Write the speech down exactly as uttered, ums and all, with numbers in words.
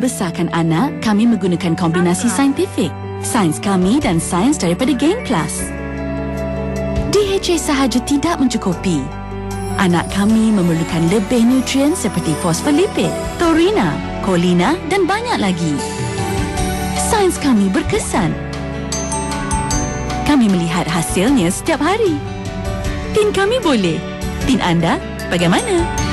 membesarkan anak, kami menggunakan kombinasi saintifik. Sains kami dan sains daripada Gain Plus. D H A sahaja tidak mencukupi. Anak kami memerlukan lebih nutrien seperti fosfolipid, taurina, kolina dan banyak lagi. Sains kami berkesan. Kami melihat hasilnya setiap hari. Tin kami boleh. Tin anda, bagaimana?